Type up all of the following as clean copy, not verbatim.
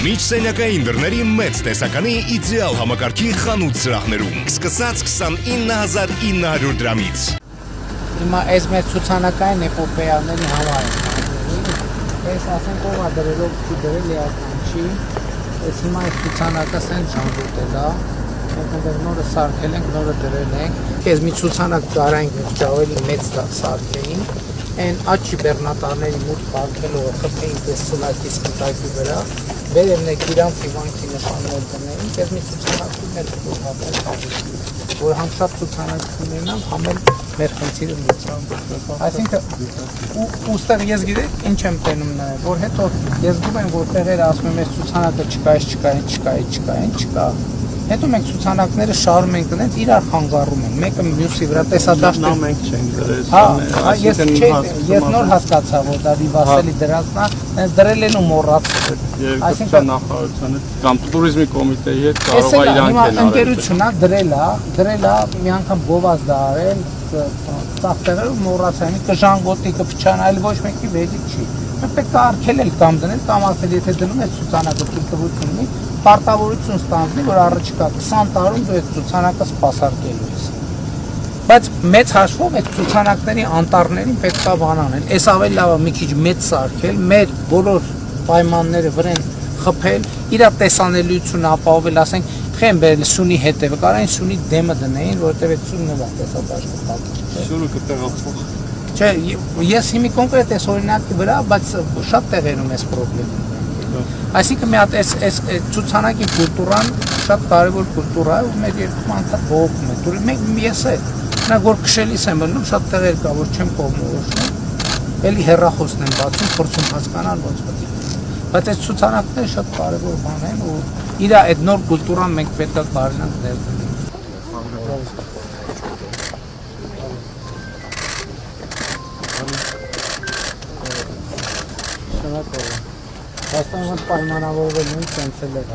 Միջսենյակային դռների մեծ տեսականի իդեալ համակարգի խանութ սրահներում, սկսած 29900 դրամից։ Հիմա այս մեծ ցուցանակային էպոպեաների համար ես ասենք ով է դրելով չի դրել էական չի, ես հիմա այս ցուցանակը սենց ժանգուտել է, մենք նորը սարքել ենք, նորը դրել ենք, ես մի ցուցանակ կարանք ավելի մեծ սարքեին, այն աչի բեռնատարների մուտք բարգելով խփեին պես սլակի սպիտակի վրա, վերևն է իրանց իվանքի նշաններ դնեին, ես մի ցուցանակում էլ որ համ շատ ցուցանակություններն են, համ էլ մեր խնդիրը լուծան։ Այսինքն ուստեղ ես գիտեք ինչ եմ տենում նաև, որ հետո ես զգում եմ, որ տեղերը ասում եմ, այս ցուցանակը չկա, հետո մենք ցուցանակները շարում ենք դնենց իրար խանգարում են, մեկը մյուսի վրա տեսադաշտ է։ Մենք չենք դրել։ Հա, ես նոր հասկացա, որ դա Վասելի դրանցն է, հենց դրել են ու մոռացել։ Այսինքն նախարարությունը կամ туриզմի կոմիտեի հետ կարող է իրանք են արել։ Ընկերությունն է դրել է, մի անգամ գովազ դա արել, սաղ տեղերը մոռացան, կժանգոտի, կփչան, այլ ոչ մեկի վերի չի։ Մենք պետք է արգելել կամ դնել, կամ ասել, եթե դնում ես ցուցանակը թույլտվություն ունի, պարտավորություն ստանձնի, որ առաջիկա 20 տարում դու այդ ցուցանակը սպասարկելու ես։ Բայց մեծ հաշվով այդ ցուցանակների անտառներին պետք է բան անել։ Այս ավելի լավ է մի քիչ մեծ սարքել, մեր բոլոր պայմանները վրան խփել, իր տեսանելիությունը ապահովել, ասենք, խեն բերել սյունի հետևը, կարային սյունի դեմը դնեին, որովհետև այդ սյունն է տեսադաշտը փակել։ Սյունը կտեղափոխ։ Չէ, ես հիմի կոնկրետ այս օրինակի վրա, բայց շատ տեղերում էս պրոբլեմ է։ Այսինքն մի հատ այս ցուցանակի կուլտուրան շատ կարևոր կուլտուրա է, ու մեր երկու անդամ բողոքում է։ Դու մենք ես է, նա որ քշելիս եմ ելնում, շատ տեղեր կա, որ չեմ կողմնորոշում։ Էլի հեռախոսն եմ բացում, փորձում հասկանալ ոնց պետք է։ Բայց այս ցուցանակները շատ կարևոր բան են ու իր այդ նոր կուլտուրան մենք պետք է կարողանանք ներդնել։ Հաստատ պայմանավորվել են սենսել է։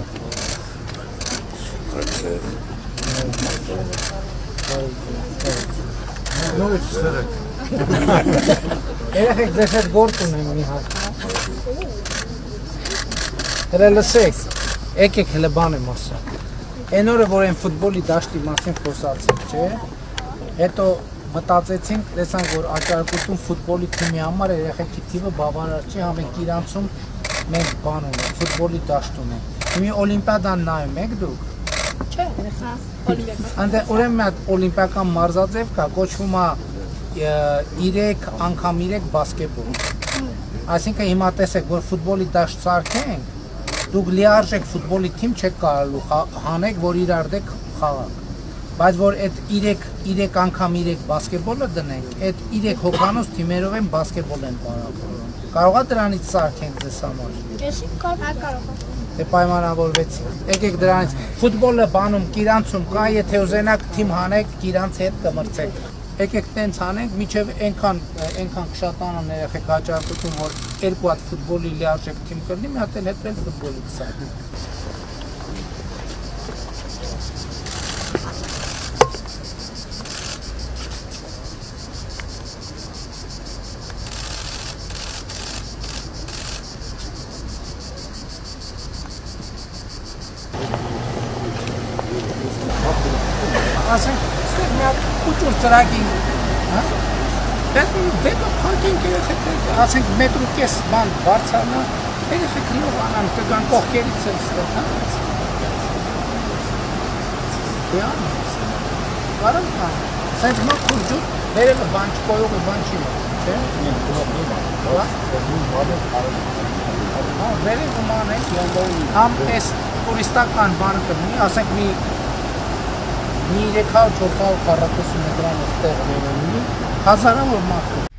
Նորից սրեք։ Երեխեք ձեզ հետ գործ ունեմ մի հատ։ Հələ լսեք, եկեք հələ բան եմ ասում։ Այն օրը, որ այն ֆուտբոլի դաշտի մասին խոսացինք, չէ, հետո մտածեցինք, տեսանք, որ աճարկություն ֆուտբոլի թիմի համար երեխեքի թիվը բավարար չի, համենք իրանցում մենք բան ունենք, ֆուտբոլի դաշտ ունենք։ Հիմի օլիմպիադան նայում եք դուք։ Չէ, օլիմպիական։ Այնտեղ ուրեմն մի հատ օլիմպիական մարզաձև կա, կոչվում է 3x3 բասկետբոլ։ Այսինքն հիմա տեսեք, որ ֆուտբոլի դաշտ սարքենք, դուք լիարժեք ֆուտբոլի թիմ չեք կարելու հանեք, որ իրար դեք խաղաք։ Բայց որ այդ 3x3 բասկետբոլը դնենք, այդ 3 հոգանոց թիմերով են բասկետբոլ են պարապորում։ Կարող է դրանից սարքենք ձեզ համար։ Ես կարող եմ։ Դե պայմանավորվեցինք։ Եկեք դրանից ֆուտբոլը բանում Կիրանցում կա, եթե ուզենաք թիմ հանեք, Կիրանց հետ կմրցեք։ Եկեք տենց անենք, միջև այնքան կշատանան երեխեք հաճարկություն, որ երկու հատ ֆուտբոլի լիարժեք թիմ կրնի, մի հատ էլ հետ էլ ֆուտբոլի կսարքի։ Ասենք, ստեղ մի հատ ուճուր ծրագին, դեպը պակենք երեխեք, ասենք մետրու կես բան բարձարնա, երեխեք հնով անան, կգան կողքերից էլ ստեղ, Դեան, կարան կան, սենց մա կուրջուտ, վերևը բան չկոյողը բան չի մոտ, չէ? Վերևը ման ենք, համ այս տուրիստական բանը կրնի, ասենք մի 300-400 քառակուսի մետրան ստեղ վերևնի, հազարավոր մարդ